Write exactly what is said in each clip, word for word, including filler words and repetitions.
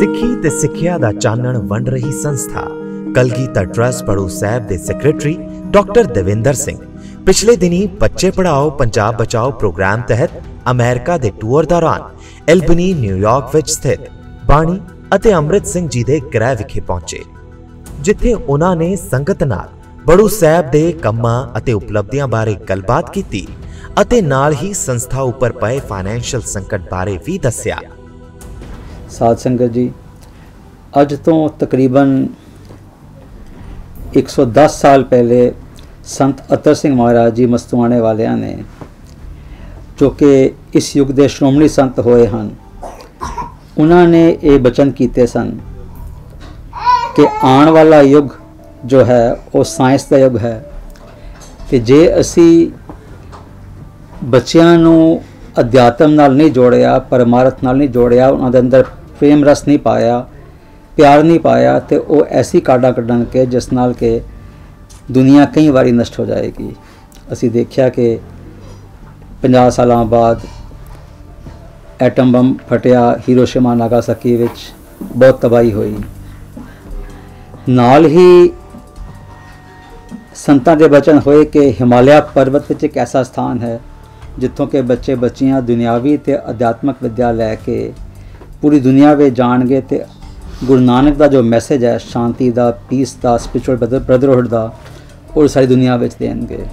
सिक्खी ते सिक्ख्या दा चानण वंड रही संस्था कलगीधर ट्रस्ट पड़ू साहब के सैकटरी डॉक्टर देविंदर सिंह पिछले दिनी बच्चे पढ़ाओ पंजाब बचाओ प्रोग्राम तहत अमेरिका के टूर दौरान एल्बनी न्यूयॉर्क विच स्थित बाणी अते अमृत सिंह जी के गृह विखे पहुंचे, जिथे उन्होंने संगत नाल बड़ू साहब के कम्मां अते उपलब्धियां बारे गलबात की अते नाल ही संस्था उपर पए फाइनैंशियल संकट बारे भी दस्या। साध संगत जी, अज तो तकरीबन एक सौ दस साल पहले संत अतर सिंह महाराज जी मस्तुआने वालियां ने, जो कि इस युग के श्रोमणी संत होए हैं, उन्होंने ये बचन किए सन कि आने वाला युग जो है वो साइंस का युग है, कि जे असी बच्चों नूं अध्यात्म नाल नहीं जोड़िया, परमार्थ नाल नहीं जोड़िया, उन्होंने अंदर प्रेम रस नहीं पाया, प्यार नहीं पाया, तो वो ऐसी काडा कढ़न के जिस नाल के दुनिया कई बारी नष्ट हो जाएगी। असी देखिया कि पचास साल बाद एटम बम फटिया हिरोशिमा नागासाकी विच, बहुत तबाही हुई। नाल ही संतां दे बचन होए कि हिमालय पर्वत विच एक ऐसा स्थान है जिथों के बच्चे बच्चियां दुनियावी ते अध्यात्मक विद्या लैके पूरी दुनिया में जाणगे, ते गुरु नानक का जो मैसेज है शांति का, पीस का, स्पिरिचुअल ब्रदरहुड का, और सारी दुनिया में देंगे।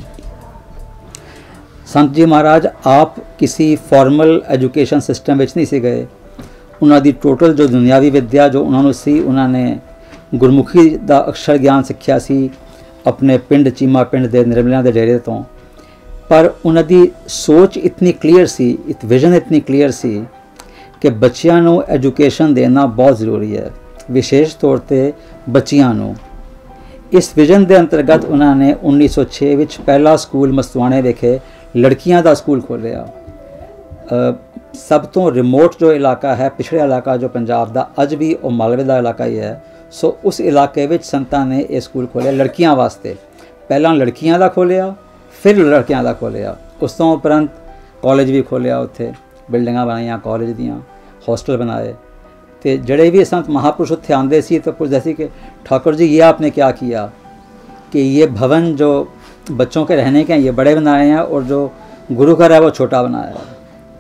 संत जी महाराज आप किसी फॉर्मल एजुकेशन सिस्टम में नहीं से गए। उन्होंने टोटल जो दुनियावी विद्या जो उन्होंने सी, उन्होंने गुरमुखी का अक्षर ज्ञान सीखा सी अपने पिंड चीमा पिंड के निर्मलिया के डेरे तो, पर उन्होंने सोच इतनी क्लीयर सी, इत विजन इतनी क्लीयर सी कि बच्चियां नूं एजुकेशन देना बहुत ज़रूरी है, विशेष तौर पर बच्चियां नूं। इस विजन के अंतर्गत उन्होंने उन्नीस सौ छे विच पहला स्कूल मस्तुआने विखे लड़कियां का स्कूल खोलिया। सब तो रिमोट जो इलाका है, पिछड़ा इलाका जो पंजाब का अज भी वो मालवे का इलाका ही है, सो उस इलाके विच संतां ने यह स्कूल खोलिया लड़कियां वास्ते। पहला लड़कियां का खोलिया, फिर लड़कियां का खोलिया, उस तो उपरंत कॉलेज भी खोलिया, उत्थे बिल्डिंगां बनाईयां कॉलेज दियां, हॉस्टल बनाए। तो जड़े भी संत महापुरुष उत्थे आते सी तो पूछते सी कि ठाकुर जी ये आपने क्या किया, कि ये भवन जो बच्चों के रहने के हैं ये बड़े बनाए हैं और जो गुरु घर है वो छोटा बनाया है।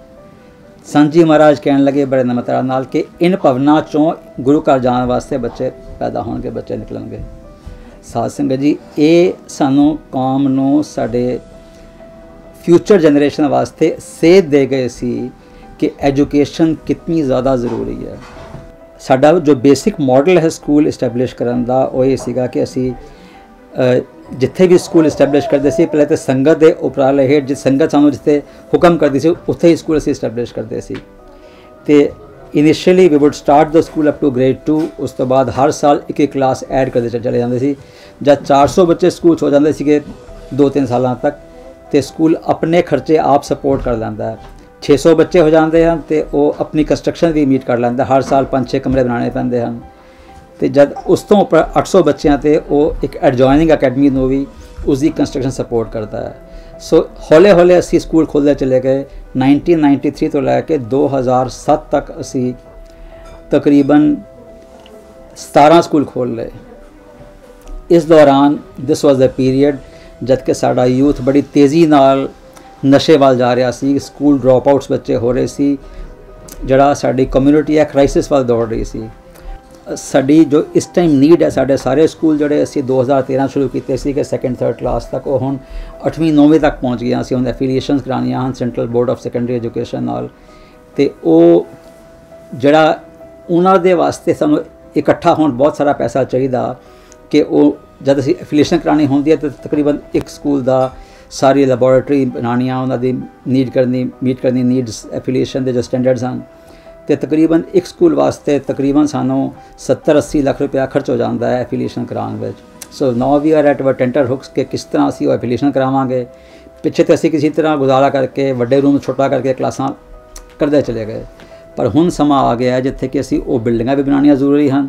संत जी महाराज कहने लगे बड़े नम्रता नाल कि इन भवनों चों गुरु घर जाने वास्ते बच्चे पैदा होंगे, बच्चे निकलेंगे। साध संगत जी, ये सानू कौम नू साडे फ्यूचर जनरेशन वास्ते सेध दे गए सी कि एजुकेशन कितनी ज़्यादा ज़रूरी है। साडा जो बेसिक मॉडल है स्कूल इस्टैबलिश करन दा वो ये सीगा कि असी जिथे भी स्कूल इस्टैबलिश करते सी पहले तो संगत के उपराले हेठ जिस संगत सानू जिथे हुक्म करती सी उत्थे ही स्कूल असी इस्टैबलिश करते सी। ते initially we would start the school up to grade two, उस तो बाद हर साल एक एक क्लास ऐड करते चले जाते सी। जब चार सौ बच्चे स्कूल हो जाते सी दो तीन साल तक, तो स्कूल अपने खर्चे आप सपोर्ट कर लैंदा है। छे सौ बच्चे हो जाते हैं तो वो अपनी कंस्ट्रक्शन भी मीट कर लैंदा, हर साल पाँच छे कमरे बनाने पैंदे हैं। तो जब उस तो उपर अठ सौ बच्चों ते वो एक एडजॉइनिंग अकैडमी नूं भी उसकी कंस्ट्रक्शन सपोर्ट करता है। सो हौले हौले असी स्कूल खोलते चले गए। नाइनटीन नाइन्टी थ्री तो लैके दो हज़ार सत्त तक असी तकरीबन सतारह स्कूल खोल लए। इस दौरान दिस वॉज द पीरीयड जद कि साडा यूथ बड़ी तेज़ी नाल नशे वाल जा रहा सी, स्कूल ड्रॉप आउट्स बच्चे हो रहे सी, जड़ा साडी कम्यूनिटी है क्राइसिस वाल दौड़ रही सी। साडी जो इस टाइम नीड है, साढ़े सारे स्कूल जोड़े असी दो हज़ार तेरह शुरू किए सी कि सैकेंड थर्ड क्लास तक, वो हुण अठवीं नौवीं तक पहुँच गया सी। हुण एफिलीएशन करानियां हैं Central Board of Secondary Education नाल, ते वो जड़ा उन्हां दे वास्ते सानूं इकट्ठा होण बहुत सारा पैसा चाहिए कि वो जब असी एफिलीएशन करानी होंदी है तो तकरीबन एक स्कूल का सारी लैबोरेटरी बनानियां, उन्होंने नीड करनी मीट करनी नीड्स एफिलीएशन के जो स्टैंडर्ड्स हैं, तो तकरीबन एक स्कूल वास्ते तकरीबन सानू सत्तर अस्सी लाख रुपया खर्च हो जाता है एफिलीएशन कराने में। So now we are at our tenterhooks कि किस तरह असी वो एफिलीएशन करावांगे। पिछे तो असी किसी तरह गुजारा करके वड्डे रूम छोटा करके क्लासां करते चले गए, पर हुण समा आ गया है जिथे कि असी वो बिल्डिंगां भी बनानियां जरूरी हैं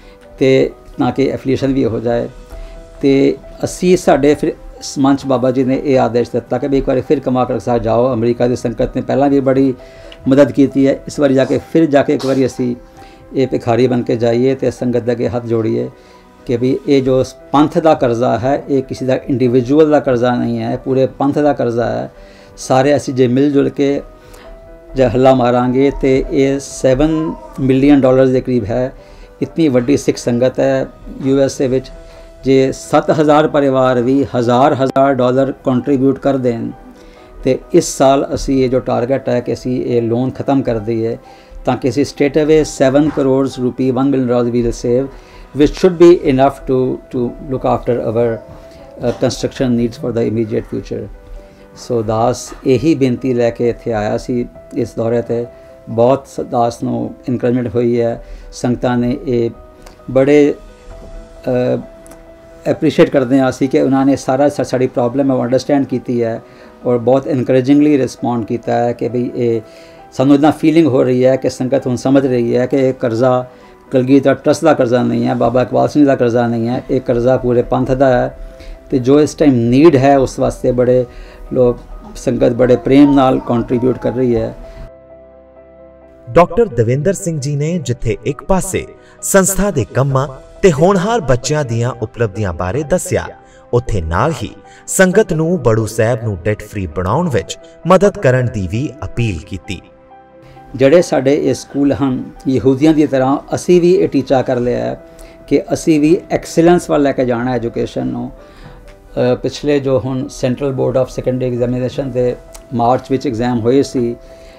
तो ना कि एफिलीएशन भी हो जाए। तो असी साडे फिर मंच बाबा जी ने यह आदेश दिता कि भी एक बार फिर कमा कर साथ जाओ। अमरीका की संगत ने पहला भी बड़ी मदद की है, इस बार जाके फिर जाके एक बार असी ये भिखारी बन के जाइए तो संगत दे अगे हाथ जोड़िए कि भी ये जो पंथ का करज़ा है ये किसी का इंडिविजुअल का करज़ा नहीं है, पूरे पंथ का करज़ा है। सारे असी जे मिल जुल के जो हल्ला मारांगे तो ये सैवन मिलियन डॉलर के करीब है। इतनी वड्डी सिख संगत है यू एस ए विच, जे सत्त हज़ार परिवार भी हज़ार हज़ार डॉलर कंट्रीब्यूट कर दें तो इस साल असी ये जो टारगेट है कि असी ये लोन ख़त्म कर दईए ताकि असी straight away seven crore rupee one million dollar will save which should be enough to to look after our construction needs for the immediate future. So दास यही बेनती लैके इत्थे आया सी इस दौरे ते। बहुत दास नूं इनकरेजमेंट हुई है, संगतां ने ये बड़े एप्रीशिएट करते हैं असी कि उन्होंने सारा साड़ी प्रॉब्लम है अंडरस्टैंड की है और बहुत इनकरेजिंगली रिस्पॉन्ड किया है कि भाई ये सानू इतना फीलिंग हो रही है कि संगत हुण समझ रही है कि कर्जा कलगीधर ट्रस्ट का कर्जा नहीं है, बाबा इकबाल सिंह का कर्जा नहीं है, एक कर्जा पूरे पंथ का है। तो जो इस टाइम नीड है उस वास्ते बड़े लोग संगत बड़े प्रेम नाल कंट्रीब्यूट कर रही है। डॉक्टर दविंदर सिंह जी ने जिथे एक पासे संस्था दे कम्मां ते होनहार बच्चों दीयां उपलब्धियां बारे दस्या, उत्थे नाल ही संगत नूं बड़ू साहब नूं डेट फ्री बनाउण विच मदद करन दी भी अपील कीती। ਜਿਹੜੇ ਸਾਡੇ ਇਹ ਸਕੂਲ ਹਨ ਯਹੂਦੀਆਂ ਦੀ ਤਰ੍ਹਾਂ ਅਸੀਂ ਵੀ ਇਹ ਟੀਚਾ ਕਰ ਲਿਆ ਹੈ ਕਿ ਅਸੀਂ ਵੀ ਐਕਸਲੈਂਸ ਵੱਲ ਲੈ ਕੇ ਜਾਣਾ ਐਜੂਕੇਸ਼ਨ ਨੂੰ। ਪਿਛਲੇ ਜੋ ਹੁਣ Central Board of Secondary Examination ਦੇ ਮਾਰਚ ਵਿੱਚ ਐਗਜ਼ਾਮ ਹੋਏ ਸੀ,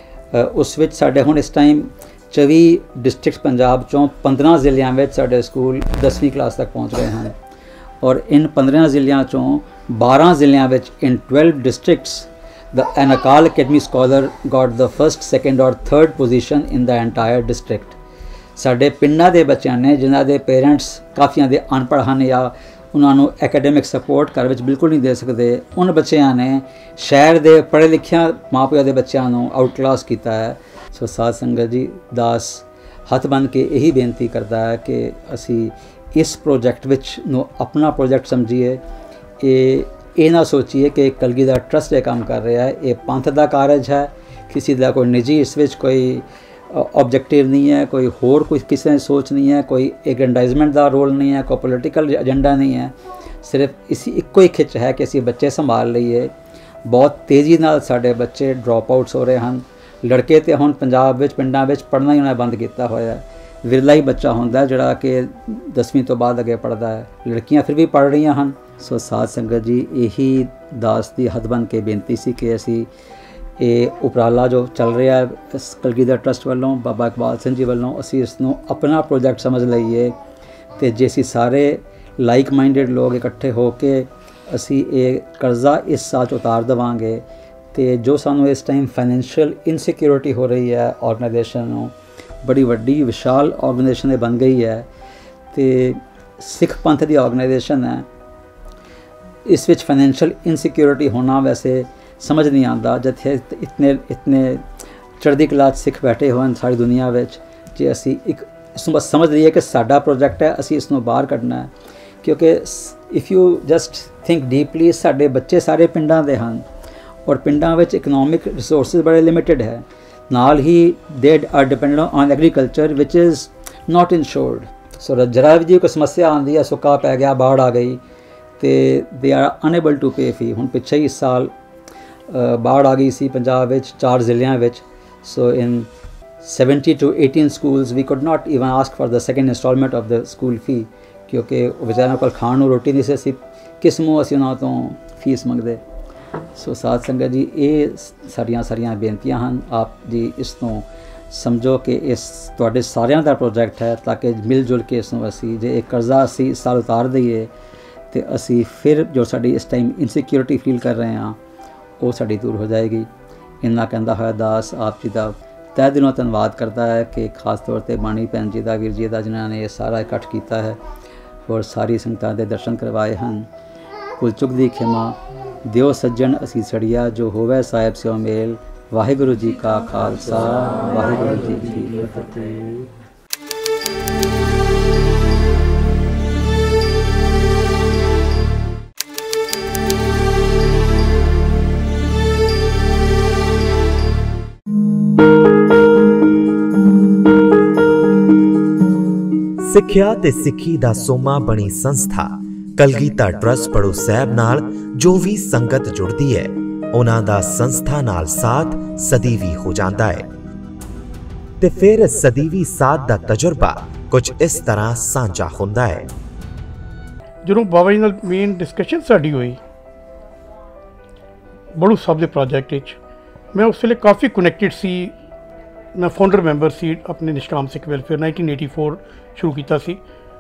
ਉਸ ਵਿੱਚ ਸਾਡੇ ਹੁਣ ਇਸ ਟਾਈਮ ਚੌਵੀ ਡਿਸਟ੍ਰਿਕਟ ਪੰਜਾਬ ਚੋਂ ਪੰਦਰਾਂ ਜ਼ਿਲ੍ਹਿਆਂ ਵਿੱਚ ਸਾਡੇ ਸਕੂਲ ਦਸਵੀਂ ਕਲਾਸ ਤੱਕ ਪਹੁੰਚ ਗਏ ਹਨ ਔਰ ਇਨ ਪੰਦਰਾਂ ਜ਼ਿਲ੍ਹਿਆਂ ਚੋਂ ਬਾਰਾਂ ਜ਼ਿਲ੍ਹਿਆਂ ਵਿੱਚ in twelve districts The an Akal Academy scholar got the first, second or third position in the entire district. साढ़े पिंडा दे बच्चों ने जिन्हों के पेरेंट्स काफ़ियां दे अनपढ़ हैं या उन्होंने एकेडमिक सपोर्ट घर में बिल्कुल नहीं दे सकते, उन बच्चों ने शहर के पढ़े लिखे माँ प्यो के बच्चों को आउट क्लास किया है। सो साध संगत जी दास हथ बन के यही बेनती करता है कि असी इस प्रोजेक्ट विच नूं अपना प्रोजेक्ट समझिए। ये ये ना सोचिए कि कलगीधर ट्रस्ट ये काम कर रहा है, ये पंथ का कारज है, किसी का कोई निजी इस विच कोई ऑब्जेक्टिव नहीं है, कोई होर कोई किसी ने सोच नहीं है, कोई एग्रेंडाइजमेंट का रोल नहीं है, कोई पोलिटिकल एजेंडा नहीं है। सिर्फ इसी इको ही खिच है कि असी बच्चे संभाल लीए। बहुत तेज़ी नाल साडे बच्चे ड्रॉप आउट्स हो रहे हैं। लड़के तो हुण पंजाब विच पिंडां विच पढ़ना ही उन्हें बंद किया होया है। विरला ही बच्चा होंदा जिहड़ा कि दसवीं तो बाद अगे पढ़ता है, लड़कियां फिर भी पढ़ रही हैं। सो साध संगत जी यही दास की हथ बन के बेनती सी कि असी ये उपराला जो चल रहा है कलगीधर ट्रस्ट वालों बाबा इकबाल सिंह जी वालों असी इसनों अपना प्रोजेक्ट समझ लईए तो जे असी सारे लाइक माइंडेड लोग इकट्ठे होके असी ये कर्जा इस साल उतार देवांगे तो जो सानू इस टाइम फाइनैंशियल इनसिक्योरिटी हो रही है ऑर्गेनाइजेशन बड़ी वड्डी विशाल ऑर्गेनाइजेशन बन गई है। तो सिख पंथ की ऑर्गेनाइजेशन है, इस विच फाइनैंशियल इनसिक्योरिटी होना वैसे समझ नहीं आता। जिथे इतने इतने चढ़दी कला सिख बैठे हो सारी दुनिया में, जे असी एक इसनों बस समझ लीए कि साडा प्रोजेक्ट है, असी इसनों बाहर कढ़ना है। क्योंकि if you just think deeply साडे बच्चे सारे पिंडां दे हैं और पिंडां विच इकनॉमिक रिसोर्सिस बड़े लिमिटेड है, नाल ही they are dependent on agriculture which is not insured. So जरा भी जी कोई समस्या आती है, सुक्का पै गया, बाढ़ आ गई तो दे आर अनेबल टू पे फी। हुण पिछे ही इस साल बाढ़ आ गई सी पंजाब विच चार जिलियां विच। So in seventy two eighteen schools we could not even ask for the second instalment of the school fee, क्योंकि बेचारिਆਂ ਕੋਲ ਖਾਣ ਨੂੰ रोटी नहीं सी, ਅਸੀਂ किस मूँह ਅਸੀਂ ਉਹਨਾਂ ਤੋਂ फीस मंगते। सो साध संगत जी ये सारिया सारिया बेनतियां हैं। आप जी इसनों समझो कि इस तुहाडे सारिਆਂ ਦਾ प्रोजेक्ट है, ताकि मिल जुल के इसनों असी जे एक कर्जा असी इस साल उतार दईए तो असी फिर जो साड़ी इस टाइम इनसिक्योरिटी फील कर रहे हैं वो साड़ी दूर हो जाएगी। इन्ना कहता होया दास आप जी का तह दिलों धन्यवाद करता है कि खास तौर पर बाणी भैन जी का वीर जी का जिन्होंने ये सारा इकट्ठ किया है और सारी संगतां दे दर्शन करवाए हैं। कुल चुक दी खिमा दिओ सज्जन असी सड़िया जो होवे साहिब स्यो मेल। वाहिगुरु जी का खालसा वाहिगुरु जी की फतेह। ਸਿੱਖਿਆ ਤੇ ਸਿੱਖੀ ਦਾ ਸੋਮਾ ਬਣੀ ਸੰਸਥਾ ਕਲਗੀਧਰ ਟਰੱਸਟ ਪੜੂ ਸਾਹਿਬ ਨਾਲ ਜੋ ਵੀ ਸੰਗਤ ਜੁੜਦੀ ਹੈ ਉਹਨਾਂ ਦਾ ਸੰਸਥਾ ਨਾਲ ਸਾਥ ਸਦੀਵੀ ਹੋ ਜਾਂਦਾ ਹੈ ਤੇ ਫਿਰ ਸਦੀਵੀ ਸਾਥ ਦਾ ਤਜਰਬਾ ਕੁਝ ਇਸ ਤਰ੍ਹਾਂ ਸਾਂਝਾ ਹੁੰਦਾ ਹੈ। ਜਦੋਂ ਬਾਬਾ ਜੀ ਨਾਲ ਮੇਨ ਡਿਸਕਸ਼ਨ ਸਾਡੀ ਹੋਈ ਬੜੂ ਸਾਹਿਬ ਦੇ ਪ੍ਰੋਜੈਕਟ ਵਿੱਚ, ਮੈਂ ਉਸ ਵੇਲੇ ਕਾਫੀ ਕਨੈਕਟਡ ਸੀ। मैं फाउंडर मैंबर सी अपने Nishkam Sikh welfare nineteen eighty four शुरू किया सी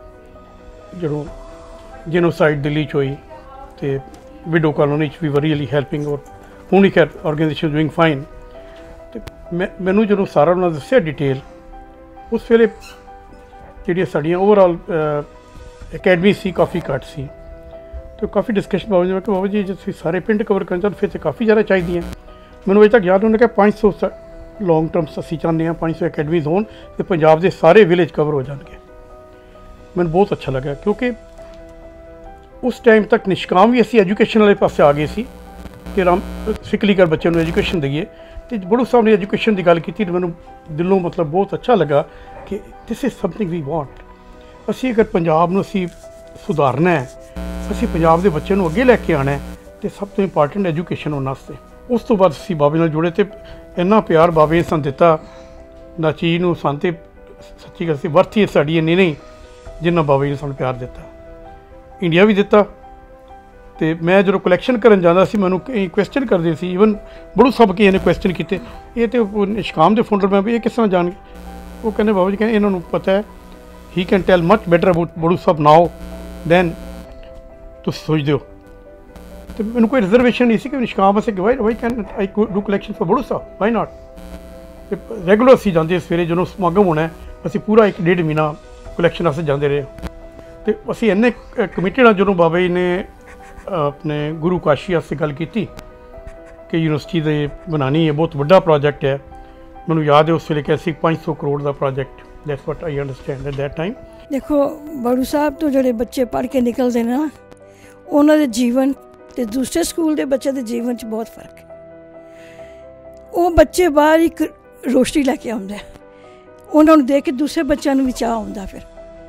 जो जेनोसाइड दिल्ली च हुई तो widow colony we were really helping और हूँ ही खैर ऑर्गेनाइजेशन डूइंग फाइन। तो मैं मैनू जो सारा उन्होंने दसिया डिटेल उस वेले जी साड़ियाँ ओवरऑल अकैडमी सी काफ़ी घट सी तो काफ़ी डिस्कशन बाबा जी मैं बाबा जी जो सारे पिंड कवर करना फिर तो काफ़ी ज़्यादा चाहिए। मैंने अजे तक याद उन्होंने कहा पाँच सौ लॉन्ग टर्म असी चाहते हैं पाँच सौ अकैडमीज हो तो पंजाब के सारे विलेज कवर हो जाएंगे। मैंने बहुत अच्छा लगा क्योंकि उस टाइम तक निष्काम भी असी एजुकेशन वाले पासे आ गए सी कि राम सिकलीगढ़ बच्चों को एजुकेशन दईए तो बड़ू साहब ने एजुकेशन की गल की तो मैं दिलों मतलब बहुत अच्छा लगा कि this is something we want. असी अगर पंजाब नूं असी सुधारना है, असी पंजाब के बच्चों को अगे लैके आना है तो सब तो इंपॉर्टेंट एजुकेशन होने वास्ते। उस तो बाद असी बाबे नाल जुड़े तो इन्ना प्यार बाबे ने सन दिता ना चीज़ नूं सन ते सच्ची गल सी वर्थ ही साड़ी इन्नी नहीं जिन्ना बाबे ने सन प्यार दिता। इंडिया भी दिता तो मैं जो कलैक्शन करन जांदा सी मैनूं कई क्वेश्चन करदे सी ईवन बड़ू सब किसी ने क्वेश्चन किए ये तो निष्काम के फाउंडर मैं ये किस तरह जान वो कहने बाबा जी कहने इन्होंने पता है ही can tell much better about Baru सब नाउ दैन तुम सोचते हो। तो मैंने कोई रिजर्वेशन नहीं सी कि निष्काम वास्ते कि why why can I do collection for Baru Sahib why not. Regular असी जाते सवेरे जो समागम होना है असी पूरा एक डेढ़ महीना कलैक्शन वास्ते जाते रहे तो असी इन्ने कमिटेड हाँ। जो बाबा जी ने अपने गुरु काशी वास्ते गल की कि यूनिवर्सिटी दे बनानी है बहुत बड़ा प्रोजेक्ट है। मैनूं याद है उस वेले कैसी पाँच सौ करोड़ का project that's what I understand at that time. देखो बड़ू साहब तो जोड़े बच्चे पढ़ के निकलते हैं ना उन्होंने जीवन तो दूसरे स्कूल के बच्चों के जीवन च बहुत फर्क है। वो बच्चे बाहर एक रोशनी लैके आते उन्होंने देख के दूसरे बच्चों भी चाह आता फिर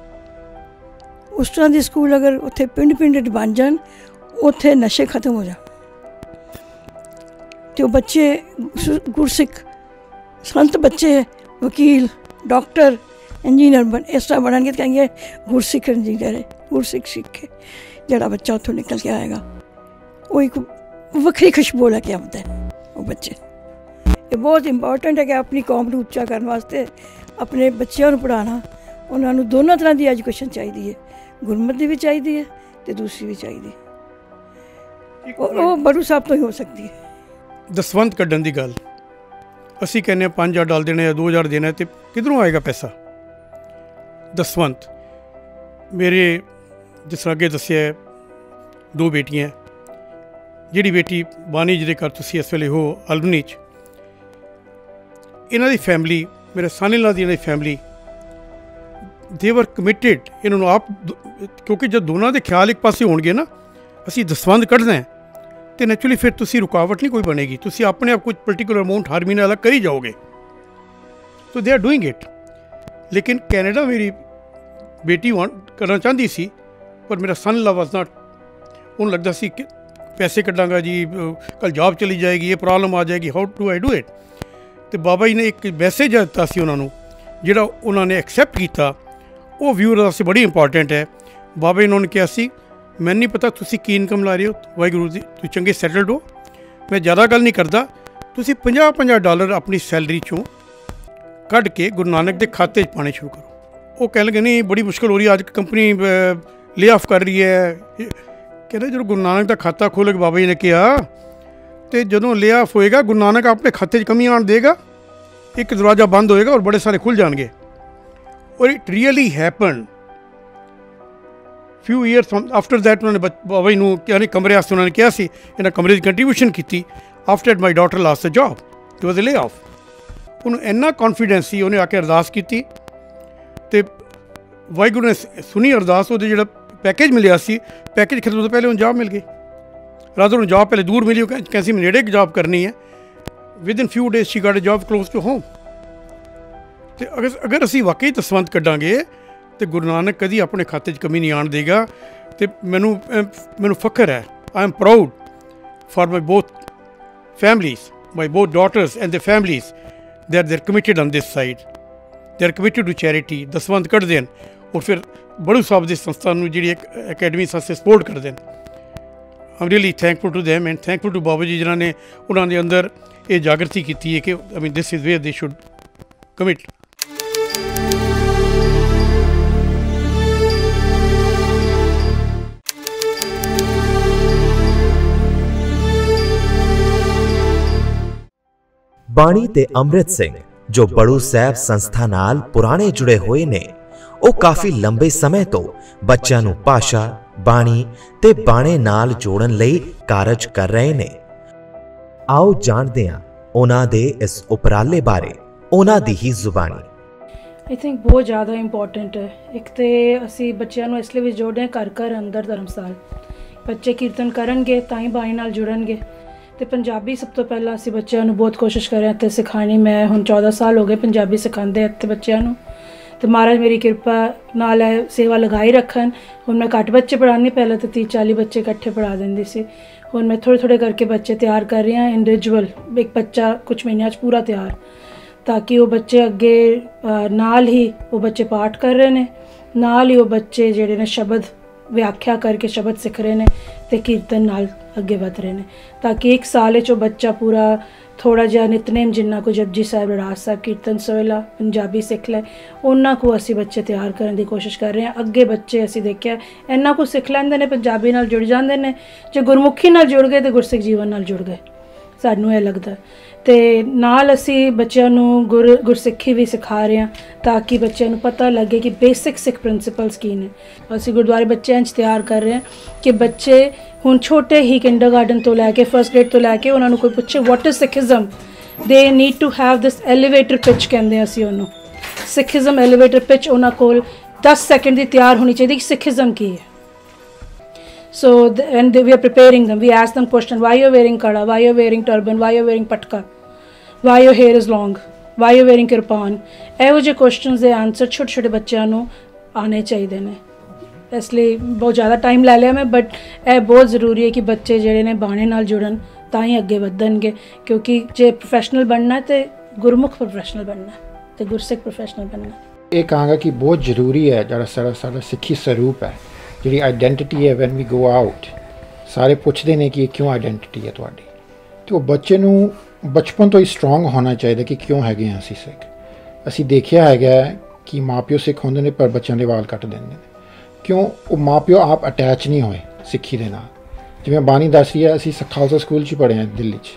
उस तरह के स्कूल अगर उत्थे पिंड पिंड बन जान उत्थे नशे खत्म हो जाए तो बच्चे गुरसिख संत बच्चे वकील डॉक्टर इंजीनियर बन इस तरह बनने कहेंगे गुरसिख इंजीनियर है गुरसिख सिख है जोड़ा बच्चा उत्थों निकल के आएगा वो एक वक्री खुशबू लैके आते हैं वो बच्चे। ये बहुत इंपॉर्टेंट है कि अपनी कौम को उच्चा करने वास्ते अपने बच्चों को पढ़ाना उन्होंने दोनों तरह की एजुकेशन चाहिए है गुरमत भी चाहिए है तो दूसरी भी चाहिए वो बड़ू साहब तो ही हो सकती है। दसवंत कड्ढण की गल असी कहने पाँच हज़ार डाल देने या दो हज़ार देना तो किधरों आएगा पैसा। दसवंत मेरे जिस तरह अगे दसिया दो बेटियां जिहड़ी बेटी बानी जिहदे घर तुसीं इस वेले हो अलबनी च इन्हां दी फैमिली मेरे सन इन लॉ दी इन्हां दी फैमिली दे वर कमिटेड इन्होंने आप क्योंकि जब दोनों के ख्याल एक पासे होणगे ना असी दसवंध कढ़ना है तो नैचुरली फिर तुसी रुकावट नहीं कोई बनेगी तुसी अपने आप कुछ पर्टिकुलर अमाउंट हर महीने अलग करी जाओगे तो दे आर डूइंग इट। लेकिन कैनेडा मेरी बेटी वांट करना चाहती सी पर मेरा son in law was not उन्हें लगता सी कि पैसे कड्डांगा जी कल जॉब चली जाएगी ये प्रॉब्लम आ जाएगी how to I do it. तो बाबा जी ने एक मैसेज दिता सी उन्होंने जिहड़ा उन्होंने एक्सैप्ट किया वो व्यूअर वास्ते बड़ी इंपॉर्टेंट है। बाबा जी ने उन्होंने कहा सी मैं नहीं पता तुसी की इनकम ला रहे हो वाहिगुरू जी तुम चंगे सैटल्ड हो मैं ज़्यादा गल नहीं करता तुसी पंजाह पंजाह डॉलर अपनी सैलरी चों कढ़ के गुरु नानक के खाते पाने शुरू करो। वो कह लगे नहीं बड़ी मुश्किल हो रही है अज कंपनी ले ऑफ कर रही है कहते जो गुरु नानक का खाता खोल के बाबा जी ने कहा तो जो ले ऑफ होएगा गुरु नानक अपने खाते कमी आन देगा एक दरवाज़ा बंद होएगा और बड़े सारे खुल जाएंगे। और it really happen few years after that उन्होंने बाबा जी यानी कमरे वास्ते उन्होंने कहा सी इन्हें कमरे की कंट्रीब्यूशन की after my daughter last the job it was a layoff उन्होंने इन्ना कॉन्फिडेंस सी उन्हें आके अरदास की तो वाहिगुरू ने सुनी अरदास वो जो पैकेज मिले सी पैकेज खत्म तो पहले उन्हें जॉब मिल गई रादर उन्हें जॉब पहले दूर मिली कैसी नेड़े की जॉब करनी है within few days she got a job close to home. तो अगर अगर असी वाकई दसवंत कड्डांगे तो गुरु नानक कभी अपने खाते कमी नहीं आन देगा। तो मैनू मैनू फख्र है, I am proud for my both families, my both daughters and the families, they are they are committed on this side, they are committed to charity. दसवंत कढ़ते हैं और फिर बड़ू साहब की संस्था जी अकैडमी संस्था सपोर्ट करते हैं। I am really thankful to them and thankful to Baba ji जिन्होंने उन्होंने अंदर ये जागृति की है कि I mean this is where they should commit. बाणी ते अमृत सिंह जो बड़ू साहब संस्था नाल पुराने जुड़े हुए ने, ਉਹ ਕਾਫੀ ਲੰਬੇ ਸਮੇਂ ਤੋਂ ਬੱਚਿਆਂ ਨੂੰ ਭਾਸ਼ਾ, ਬਾਣੀ ਤੇ ਬਾਣੇ ਨਾਲ ਜੋੜਨ ਲਈ ਕਾਰਜ ਕਰ ਰਹੇ ਨੇ। ਆਓ ਜਾਣਦੇ ਹਾਂ ਉਹਨਾਂ ਦੇ ਇਸ ਉਪਰਾਲੇ ਬਾਰੇ ਉਹਨਾਂ ਦੀ ਹੀ ਜ਼ੁਬਾਨੀ। आई थिंक बहुत ज़्यादा इंपॉर्टेंट है। एक तो असी बच्चों को इसलिए भी जोड़े घर घर अंदर धर्मस्थल बच्चे कीर्तन करेंगे तां ही बाणी नाल जुड़नगे। तो पंजाबी सब तो पहला असी बच्चों को बहुत कोशिश करें इत्थे सिखानी। मैं हुण चौदह साल हो गए पंजाबी सिखाते इत्थे बच्चों को। तो महाराज मेरी कृपा नाल सेवा लगाई रखन। हुण मैं घट बच्चे पढ़ानी, पहले तो तीस चाली बच्चे इकट्ठे पढ़ा देंदी सी। हुण मैं थोड़े थोड़े करके बच्चे तैयार कर रही हाँ इंडिविजुअल, एक बच्चा कुछ महीनों पूरा तैयार, ताकि वो बच्चे अगे नाल ही वो बच्चे पाठ कर रहे हैं, नाल ही वो बच्चे जिहड़े ने शब्द व्याख्या करके शब्द सीख रहे हैं तो कीर्तन नाल अगे वध रहे हैं, ताकि एक साल चो बच्चा पूरा थोड़ा जिहा नितनेम जिन्ना को जपजी साहिब, रहरास साहिब, कीर्तन सोहला पंजाबी सीख लै, उन्होंने को असी बच्चे तैयार करने की कोशिश कर रहे हैं। अगे बच्चे असी देखिया इन्ना कुछ सिख लैंदे ने, पंजाबी नाल जुड़ जाते हैं, जो गुरमुखी नाल जुड़ गए तो गुरसिख जीवन नाल जुड़ गए। सानू ये लगता तो नाल असी बच्चों को गुर गुरसिखी भी सिखा रहे हैं, ताकि बच्चों को पता लगे कि बेसिक सिख प्रिंसिपल्स की ने। असी गुरुद्वारे बच्चे इंज तैयार कर रहे हैं कि बच्चे हुण छोटे ही किंडर गार्डन तो लैके फर्स्ट ग्रेड तो लैके उन्होंने कोई पूछे what is Sikhism, they need to have this elevator pitch कहते हैं असी उन्होंने। सिखिज़म एलीवेटर पिच उन्होंने कोल दस सैकेंड की तैयार होनी चाहिए कि सिखिज़म की है। So the, and they, we are preparing them. We ask them question: why you're wearing kada? Why you're wearing turban? Why you're wearing patka? Why your hair is long? Why you're wearing kirpan? ਇਹੋ ਜਿਹੇ questions ਦੇ answer ਛੋਟੇ ਛੋਟੇ ਬੱਚਿਆਂ ਨੂੰ ਆਉਣੇ ਚਾਹੀਦੇ ਨੇ। ਇਸ ਲਈ ਬਹੁਤ ਜ਼ਿਆਦਾ ਟਾਈਮ ਲੈ ਲਿਆ ਮੈਂ, ਬਟ ਇਹ ਬਹੁਤ ਜ਼ਰੂਰੀ ਹੈ ਕਿ ਬੱਚੇ ਜਿਹੜੇ ਨੇ ਬਾਣੇ ਨਾਲ ਜੁੜਨ ਤਾਂ ਹੀ ਅੱਗੇ ਵਧਣਗੇ, ਕਿਉਂਕਿ ਜੇ ਪ੍ਰੋਫੈਸ਼ਨਲ ਬਣਨਾ ਤੇ ਗੁਰਮੁਖ ਪ੍ਰੋਫੈਸ਼ਨਲ ਬਣਨਾ ਤੇ ਗੁਰਸਿੱਖ ਪ੍ਰੋਫੈਸ਼ਨਲ ਬਣਨਾ। ਇਹ ਕਹਾਂਗਾ ਕਿ ਬਹੁਤ ਜ਼ਰੂਰੀ ਹੈ ਜਿਹੜਾ ਸਾਡਾ ਸਾਡਾ ਸਿੱਖੀ ਸਰੂਪ ਹੈ, ਜਿਹੜੀ ਆਈਡੈਂਟੀਟੀ ਹੈ। ਵੈਨ ਵੀ ਗੋ ਆਊਟ ਸਾਰੇ ਪੁੱਛਦੇ ਨੇ ਕਿ ਇਹ ਕਿਉਂ ਆਈਡੈਂਟੀਟੀ ਹੈ ਤੁਹਾਡੀ, ਅਤੇ ਉਹ ਬੱਚੇ ਨੂੰ ਬਚਪਨ ਤੋਂ ਹੀ ਸਟਰੋਂਗ ਹੋਣਾ ਚਾਹੀਦਾ ਕਿ ਕਿਉਂ ਹੈਗੇ ਹਾਂ ਅਸੀਂ ਸਿੱਖ। ਅਸੀਂ ਦੇਖਿਆ ਹੈਗਾ ਕਿ ਮਾਂ ਪਿਓ ਸਿੱਖ ਹੁੰਦੇ ਨੇ ਪਰ ਬੱਚਿਆਂ ਦੇ ਵਾਲ ਕੱਟ ਦਿੰਦੇ ਨੇ, ਕਿਉਂ? ਉਹ ਮਾਂ ਪਿਓ ਆਪ ਅਟੈਚ ਨਹੀਂ ਹੋਏ ਸਿੱਖੀ ਦੇ ਨਾਲ। ਜਿਵੇਂ ਬਾਣੀ ਦੱਸ ਰਹੀ ਹੈ, ਅਸੀਂ ਖਾਲਸਾ ਸਕੂਲ 'ਚ ਪੜ੍ਹੇ ਹਾਂ ਦਿੱਲੀ 'ਚ,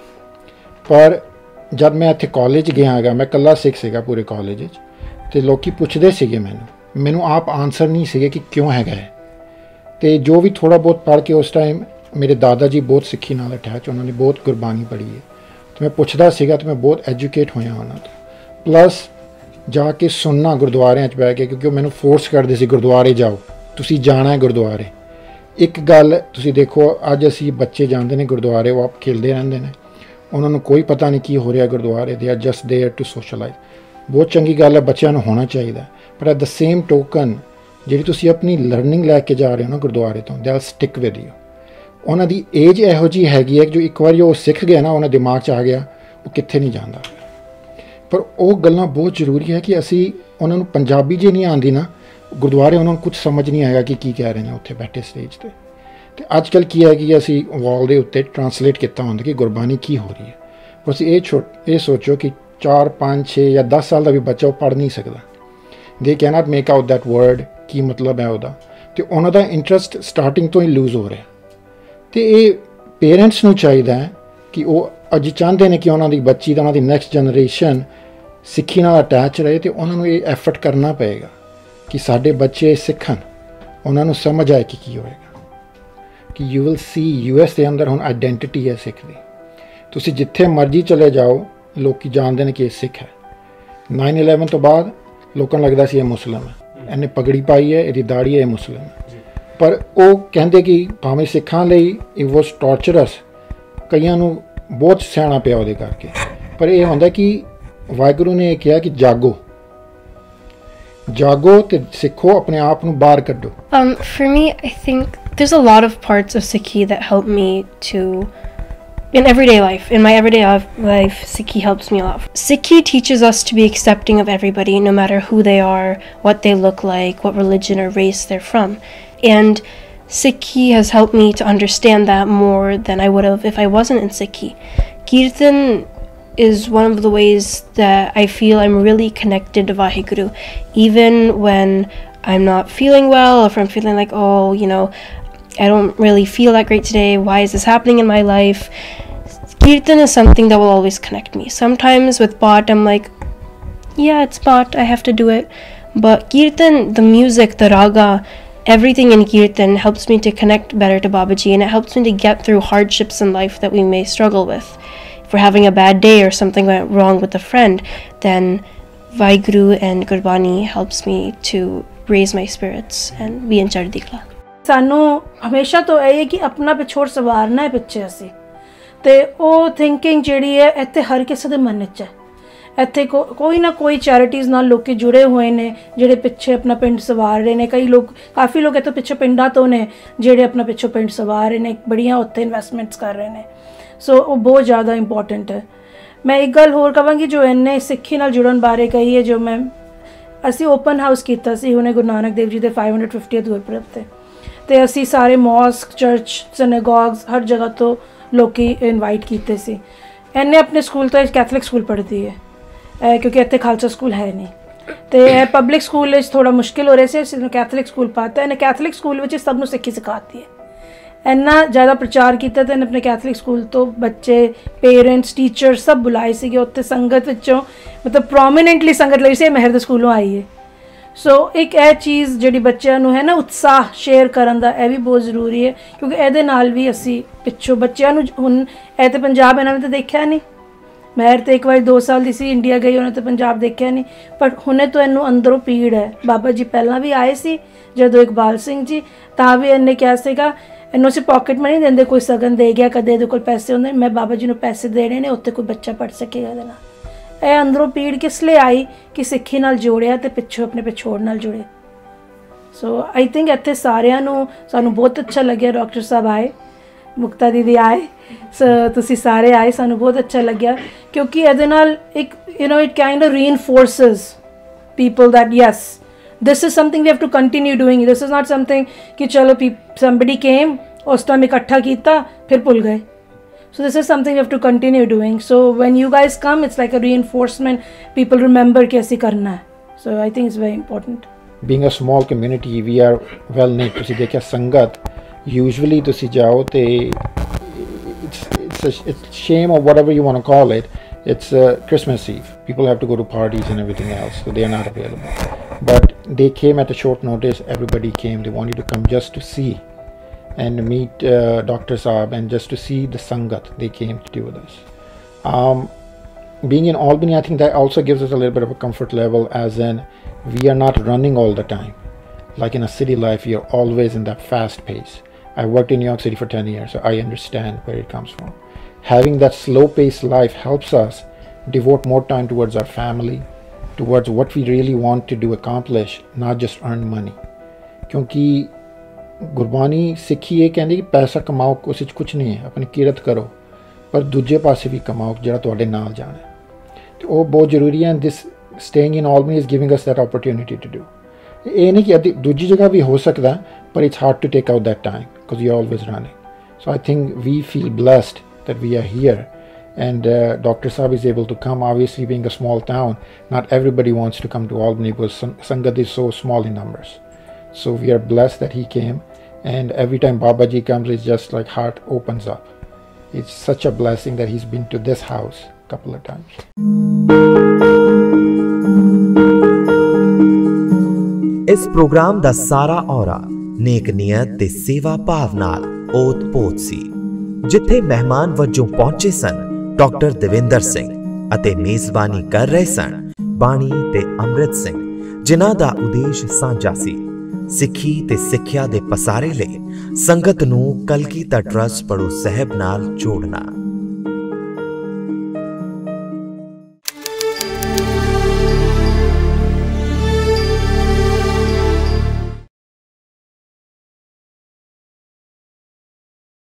ਪਰ ਜਦ ਮੈਂ ਇੱਥੇ ਕਾਲਜ ਗਿਆ ਹੈਗਾ, ਮੈਂ ਇਕੱਲਾ ਸਿੱਖ ਸੀਗਾ ਪੂਰੇ ਕਾਲਜ 'ਚ, ਅਤੇ ਲੋਕ ਪੁੱਛਦੇ ਸੀਗੇ ਮੈਨੂੰ, ਮੈਨੂੰ ਆਪ ਆਨਸਰ ਨਹੀਂ ਸੀਗੇ ਕਿ ਕਿਉਂ ਹੈਗਾ ਹੈ। ਅਤੇ ਜੋ ਵੀ ਥੋੜ੍ਹਾ ਬਹੁਤ ਪੜ੍ਹ ਕੇ ਉਸ ਟਾਈਮ ਮੇਰੇ ਦਾਦਾ ਜੀ ਬਹੁਤ ਸਿੱਖੀ ਨਾਲ ਅਟੈਚ, ਉਹਨਾਂ ਨੇ ਬਹੁਤ ਗੁਰਬਾਣੀ ਪੜ੍ਹੀ ਹੈ, ਅਤੇ ਮੈਂ ਪੁੱਛਦਾ ਸੀਗਾ ਅਤੇ ਮੈਂ ਬਹੁਤ ਐਜੂਕੇਟ ਹੋਇਆ ਉਹਨਾਂ ਤੋਂ। ਪਲੱਸ ਜਾ ਕੇ ਸੁਣਨਾ ਗੁਰਦੁਆਰਿਆਂ 'ਚ ਬਹਿ ਕੇ, ਕਿਉਂਕਿ ਉਹ ਮੈਨੂੰ ਫੋਰਸ ਕਰਦੇ ਸੀ ਗੁਰਦੁਆਰੇ ਜਾਓ, ਤੁਸੀਂ ਜਾਣਾ ਹੈ ਗੁਰਦੁਆਰੇ। ਇੱਕ ਗੱਲ ਤੁਸੀਂ ਦੇਖੋ, ਅੱਜ ਅਸੀਂ ਬੱਚੇ ਜਾਂਦੇ ਨੇ ਗੁਰਦੁਆਰੇ, ਉਹ ਆਪ ਖੇਲਦੇ ਰਹਿੰਦੇ ਨੇ, ਉਹਨਾਂ ਨੂੰ ਕੋਈ ਪਤਾ ਨਹੀਂ ਕੀ ਹੋ ਰਿਹਾ ਗੁਰਦੁਆਰੇ, they are just there to socialise. ਬਹੁਤ ਚੰਗੀ ਗੱਲ ਹੈ, ਬੱਚਿਆਂ ਨੂੰ ਹੋਣਾ ਚਾਹੀਦਾ, ਪਰ ਐਟ ਦ ਸੇਮ ਟੋਕਨ ਜਿਹੜੀ ਤੁਸੀਂ ਆਪਣੀ ਲਰਨਿੰਗ ਲੈ ਕੇ ਜਾ ਰਹੇ ਹੋ ਨਾ ਗੁਰਦੁਆਰੇ ਤੋਂ, they are stick with you. ਉਹਨਾਂ ਦੀ ਏਜ ਇਹੋ ਜਿਹੀ ਹੈਗੀ ਹੈ ਕਿ ਜੋ ਇੱਕ ਵਾਰੀ ਉਹ ਸਿੱਖ ਗਿਆ ਨਾ, ਉਹਨਾਂ ਦਿਮਾਗ 'ਚ ਆ ਗਿਆ, ਉਹ ਕਿੱਥੇ ਨਹੀਂ ਜਾਂਦਾ। ਪਰ ਉਹ ਗੱਲਾਂ ਬਹੁਤ ਜ਼ਰੂਰੀ ਹੈ ਕਿ ਅਸੀਂ ਉਹਨਾਂ ਨੂੰ ਪੰਜਾਬੀ ਜੇ ਨਹੀਂ ਆਉਂਦੀ ਨਾ, ਗੁਰਦੁਆਰੇ ਉਹਨਾਂ ਨੂੰ ਕੁਝ ਸਮਝ ਨਹੀਂ ਆਏਗਾ ਕਿ ਕੀ ਕਹਿ ਰਹੇ ਨੇ ਉੱਥੇ ਬੈਠੇ ਸਟੇਜ 'ਤੇ। ਅਤੇ ਅੱਜ ਕੱਲ੍ਹ ਕੀ ਹੈ ਕਿ ਅਸੀਂ ਵਾਲ ਦੇ ਉੱਤੇ ਟਰਾਂਸਲੇਟ ਕੀਤਾ ਹੁੰਦਾ ਕਿ ਗੁਰਬਾਣੀ ਕੀ ਹੋ ਰਹੀ ਹੈ। ਪਰ ਅਸੀਂ ਇਹ ਛੋ ਇਹ ਸੋਚੋ ਕਿ ਚਾਰ ਪੰਜ ਛੇ ਜਾਂ ਦਸ ਸਾਲ ਦਾ ਵੀ ਬੱਚਾ ਉਹ ਪੜ੍ਹ ਨਹੀਂ ਸਕਦਾ, they can't make out that word, ਕੀ ਮਤਲਬ ਹੈ ਉਹਦਾ, ਅਤੇ ਉਹਨਾਂ ਦਾ ਇੰਟਰਸਟ ਸਟਾਰਟਿੰਗ ਤੋਂ ਹੀ ਲੂਜ਼ ਹੋ ਰਿਹਾ। ਅਤੇ ਇਹ ਪੇਰੈਂਟਸ ਨੂੰ ਚਾਹੀਦਾ ਹੈ ਕਿ ਉਹ ਅੱਜ ਚਾਹੁੰਦੇ ਨੇ ਕਿ ਉਹਨਾਂ ਦੀ ਬੱਚੀ ਦਾ, ਉਹਨਾਂ ਦੀ ਨੈਕਸਟ ਜਨਰੇਸ਼ਨ ਸਿੱਖੀ ਨਾਲ ਅਟੈਚ ਰਹੇ, ਅਤੇ ਉਹਨਾਂ ਨੂੰ ਇਹ ਐਫਰਟ ਕਰਨਾ ਪਏਗਾ ਕਿ ਸਾਡੇ ਬੱਚੇ ਸਿੱਖਣ, ਉਹਨਾਂ ਨੂੰ ਸਮਝ ਆਏ ਕਿ ਕੀ ਹੋਏਗਾ। ਕਿ you will see U S ਦੇ ਅੰਦਰ ਹੁਣ ਆਈਡੈਂਟਿਟੀ ਹੈ ਸਿੱਖ ਦੀ, ਤੁਸੀਂ ਜਿੱਥੇ ਮਰਜ਼ੀ ਚਲੇ ਜਾਓ ਲੋਕ ਜਾਣਦੇ ਨੇ ਕਿ ਇਹ ਸਿੱਖ ਹੈ। ਨਾਈਨ ਇਲੈਵਨ ਤੋਂ ਬਾਅਦ ਲੋਕਾਂ ਨੂੰ ਲੱਗਦਾ ਸੀ ਇਹ ਮੁਸਲਿਮ ਹੈ, ਇਹਨੇ ਪਗੜੀ ਪਾਈ ਹੈ, ਇਹਦੀ ਦਾੜੀ ਹੈ, ਇਹ ਮੁਸਲਿਮ ਹੈ। ਪਰ ਉਹ ਕਹਿੰਦੇ ਕਿ ਭਾਵੇਂ ਸਿੱਖਾਂ ਲਈ ਇਟ ਵਾਸ ਟਾਰਚਰਸ, ਕਈਆਂ ਨੂੰ ਬਹੁਤ ਸਹਿਣਾ ਪਿਆ ਉਹਦੇ ਕਰਕੇ। ਪਰ ਇਹ ਹੁੰਦਾ ਕਿ ਵਾਹਿਗੁਰੂ ਨੇ ਇਹ ਕਿਹਾ ਕਿ ਜਾਗੋ, ਜਾਗੋ ਤੇ ਸਿੱਖੋ, ਆਪਣੇ ਆਪ ਨੂੰ ਬਾਹਰ ਕੱਢੋ। Um, for me, I think there's a lot of parts of Sikhi that help me to, in everyday life, in my everyday life, Sikhi helps me a lot. Sikhi teaches us to be accepting of everybody, no matter who they are, what they look like, what religion or race they're from. And Sikhi has helped me to understand that more than I would have if I wasn't in Sikhi. Kirtan is one of the ways that I feel I'm really connected to Vaheguru, even when I'm not feeling well, or if I'm feeling like, oh, you know, I don't really feel that great today, why is this happening in my life? Kirtan is something that will always connect me. Sometimes with Path, I'm like, yeah, it's Path, I have to do it. But Kirtan, the music, the raga, everything in Kirtan helps me to connect better to Babaji, and it helps me to get through hardships in life that we may struggle with. If we're having a bad day or something went wrong with a friend, then Vaheguru and Gurbani helps me to raise my spirits and be in Chardi Kala. ਸਾਨੂੰ ਹਮੇਸ਼ਾ ਤੋਂ ਇਹ ਹੈ ਕਿ ਆਪਣਾ ਪਿਛੋੜ ਸਵਾਰਨਾ ਹੈ ਪਿੱਛੇ ਅਸੀਂ, ਤੇ ਉਹ ਥਿੰਕਿੰਗ ਜਿਹੜੀ ਹੈ ਇੱਥੇ ਹਰ ਕਿਸੇ ਦੇ ਮਨ 'ਚ ਹੈ। ਇੱਥੇ ਕੋ ਕੋਈ ਨਾ ਕੋਈ ਚੈਰਿਟੀਜ਼ ਨਾਲ ਲੋਕ ਜੁੜੇ ਹੋਏ ਨੇ ਜਿਹੜੇ ਪਿੱਛੇ ਆਪਣਾ ਪਿੰਡ ਸਵਾਰ ਰਹੇ ਨੇ। ਕਈ ਲੋਕ, ਕਾਫੀ ਲੋਕ ਇੱਥੋਂ ਪਿੱਛੇ ਪਿੰਡਾਂ ਤੋਂ ਨੇ ਜਿਹੜੇ ਆਪਣਾ ਪਿੱਛੋਂ ਪਿੰਡ ਸਵਾਰ ਰਹੇ ਨੇ, ਬੜੀਆਂ ਉੱਥੇ ਇਨਵੈਸਟਮੈਂਟਸ ਕਰ ਰਹੇ ਨੇ। ਸੋ ਉਹ ਬਹੁਤ ਜ਼ਿਆਦਾ ਇੰਪੋਰਟੈਂਟ ਹੈ। ਮੈਂ ਇੱਕ ਗੱਲ ਹੋਰ ਕਹਾਂਗੀ ਜੋ ਇੰਨੇ ਸਿੱਖੀ ਨਾਲ ਜੁੜਨ ਬਾਰੇ ਕਹੀ ਹੈ, ਜੋ ਮੈਂ ਅਸੀਂ ਓਪਨ ਹਾਊਸ ਕੀਤਾ ਸੀ ਹੁਣੇ ਗੁਰੂ ਨਾਨਕ ਦੇਵ ਜੀ ਦੇ ਫਾਈਵ ਹੰਡਰਡ ਫਿਫਟੀਥ ਗੁਰਪੁਰਬ 'ਤੇ, ਅਤੇ ਅਸੀਂ ਸਾਰੇ ਮੋਸਕ, ਚਰਚ, ਸਿਨੇਗੋਗਸ, ਹਰ ਜਗ੍ਹਾ ਤੋਂ ਲੋਕ ਇਨਵਾਈਟ ਕੀਤੇ ਸੀ। ਇਹਨੇ ਆਪਣੇ ਸਕੂਲ ਤੋਂ ਕੈਥਲਿਕ ਸਕੂਲ ਪੜ੍ਹਦੀ ਹੈ ਕਿਉਂਕਿ ਇੱਥੇ ਖਾਲਸਾ ਸਕੂਲ ਹੈ ਨਹੀਂ, ਅਤੇ ਇਹ ਪਬਲਿਕ ਸਕੂਲ ਵਿੱਚ ਥੋੜ੍ਹਾ ਮੁਸ਼ਕਿਲ ਹੋ ਰਿਹਾ ਸੀ, ਅਸੀਂ ਕੈਥਲਿਕ ਸਕੂਲ ਪਾਤਾ। ਇਹਨੇ ਕੈਥਲਿਕ ਸਕੂਲ ਵਿੱਚ ਸਭ ਨੂੰ ਸਿੱਖੀ ਸਿਖਾਤੀ ਹੈ। ਇੰਨਾ ਜ਼ਿਆਦਾ ਪ੍ਰਚਾਰ ਕੀਤਾ ਅਤੇ ਇਹਨੇ ਆਪਣੇ ਕੈਥਲਿਕ ਸਕੂਲ ਤੋਂ ਬੱਚੇ, ਪੇਰੈਂਟਸ, ਟੀਚਰ ਸਭ ਬੁਲਾਏ ਸੀਗੇ ਉੱਥੇ। ਸੰਗਤ ਵਿੱਚੋਂ ਮਤਲਬ ਪ੍ਰੋਮੀਨੈਂਟਲੀ ਸੰਗਤ ਲਈ ਸੀ, ਇਹ ਮਹਿਰ ਦੇ ਸਕੂਲੋਂ ਆਈ ਹੈ। ਸੋ ਇੱਕ ਇਹ ਚੀਜ਼ ਜਿਹੜੀ ਬੱਚਿਆਂ ਨੂੰ ਹੈ ਨਾ, ਉਤਸ਼ਾਹ ਸ਼ੇਅਰ ਕਰਨ ਦਾ, ਇਹ ਵੀ ਬਹੁਤ ਜ਼ਰੂਰੀ ਹੈ, ਕਿਉਂਕਿ ਇਹਦੇ ਨਾਲ ਵੀ ਅਸੀਂ ਪਿੱਛੋਂ ਬੱਚਿਆਂ ਨੂੰ, ਹੁਣ ਇਹ ਤਾਂ ਪੰਜਾਬ ਇਹਨਾਂ ਨੇ ਤਾਂ ਦੇਖਿਆ ਨਹੀਂ, ਮਹਿਰ ਤਾਂ ਇੱਕ ਵਾਰੀ ਦੋ ਸਾਲ ਦੀ ਸੀ, ਇੰਡੀਆ ਗਈ, ਉਹਨੇ ਤਾਂ ਪੰਜਾਬ ਦੇਖਿਆ ਨਹੀਂ, ਪਰ ਹੁਣੇ ਤੋਂ ਇਹਨੂੰ ਅੰਦਰੋਂ ਪੀੜ ਹੈ। ਬਾਬਾ ਜੀ ਪਹਿਲਾਂ ਵੀ ਆਏ ਸੀ ਜਦੋਂ ਇਕਬਾਲ ਸਿੰਘ ਜੀ, ਤਾਂ ਵੀ ਇਹਨੇ ਕਿਹਾ ਸੀਗਾ ਇਹਨੂੰ ਅਸੀਂ ਪੋਕਟ ਮਨੀ ਦਿੰਦੇ, ਕੋਈ ਸਗਨ ਦੇ ਗਿਆ, ਕਦੇ ਇਹਦੇ ਕੋਲ ਪੈਸੇ ਹੁੰਦੇ, ਮੈਂ ਬਾਬਾ ਜੀ ਨੂੰ ਪੈਸੇ ਦੇਣੇ ਨੇ, ਉੱਥੇ ਕੋਈ ਬੱਚਾ ਪੜ੍ਹ ਸਕੇਗਾ ਇਹਦੇ ਨਾਲ। ਇਹ ਅੰਦਰੋਂ ਪੀੜ ਕਿਸ ਲਈ ਆਈ ਕਿ ਸਿੱਖੀ ਨਾਲ ਜੋੜਿਆ ਅਤੇ ਪਿੱਛੋਂ ਆਪਣੇ ਪਿਛੋੜ ਨਾਲ ਜੁੜੇ। ਸੋ ਆਈ ਥਿੰਕ ਇੱਥੇ ਸਾਰਿਆਂ ਨੂੰ, ਸਾਨੂੰ ਬਹੁਤ ਅੱਛਾ ਲੱਗਿਆ। ਡਾਕਟਰ ਸਾਹਿਬ ਆਏ, ਮੁਕਤਾ ਦੀਦੀ ਆਏ, ਸੋ ਤੁਸੀਂ ਸਾਰੇ ਆਏ, ਸਾਨੂੰ ਬਹੁਤ ਅੱਛਾ ਲੱਗਿਆ, ਕਿਉਂਕਿ ਇਹਦੇ ਨਾਲ ਇੱਕ you know it kind of reinforces people that yes, this is something we have to continue doing. This is not something कि चलो somebody came, उस टाइम इकट्ठा किया, फिर भूल गए. So this is something we have to continue doing. So when you guys come, it's like a reinforcement. People remember कि ऐसे करना है. So I think it's very important. Being a small community, we are well knit. तुसी देखिया संगत usually तुसी जाओ ते it's it's a it's shame or whatever you want to call it. It's uh, Christmas Eve. People have to go to parties and everything else, so they are not available. But they came at a short notice. Everybody came. They wanted to come just to see and meet uh, Doctor Saab and just to see the Sangat. They came to do with us. Um, being in Albany, I think that also gives us a little bit of a comfort level, as in we are not running all the time. Like in a city life, you're always in that fast pace. I worked in New York City for ten years, so I understand where it comes from. Having that slow-paced life helps us devote more time towards our family, towards what we really want to do, accomplish, not just earn money. क्योंकि गुरबानी सिक्खी ये कहती कि पैसा कमाओ उस कुछ नहीं है, अपनी किरत करो, पर दूजे पासे भी कमाओ जिहड़ा तुहाडे नाल जाना है, तो वो बहुत ज़रूरी है. This staying in Albany is giving us that opportunity to do. ये नहीं कि दूजी जगह भी हो सकता है, but it's hard to take out that time because you're always running. So I think we feel blessed that we are here, and uh, Doctor Saab is able to come. Obviously, being a small town, not everybody wants to come to Albany because Sangat is so small in numbers. So we are blessed that he came, and every time Babaji comes, it's just like heart opens up. It's such a blessing that he's been to this house a couple of times. इस program ਦਾ ਸਾਰਾ ਔਰਾ ਨੇਕ ਨੀਅਤ ਤੇ ਸੇਵਾ ਭਾਵ ਨਾਲ ਓਤ-ਪੋਤ ਸੀ, ਜਿੱਥੇ ਮਹਿਮਾਨ ਵਜੋਂ ਪਹੁੰਚੇ ਸਨ ਡਾਕਟਰ ਦਵਿੰਦਰ ਸਿੰਘ ਅਤੇ ਮੇਜ਼ਬਾਨੀ ਕਰ ਰਹੇ ਸਨ ਬਾਣੀ ਤੇ ਅੰਮ੍ਰਿਤ ਸਿੰਘ, ਜਿਨ੍ਹਾਂ ਦਾ ਉਦੇਸ਼ ਸਾਂਝਾ ਸੀ ਸਿੱਖੀ ਤੇ ਸਿੱਖਿਆ ਦੇ ਪਸਾਰੇ ਲਈ ਸੰਗਤ ਨੂੰ ਕਲਗੀਧਰ ਟਰੱਸਟ ਪੜੂ ਸਾਹਿਬ ਨਾਲ ਜੋੜਨਾ।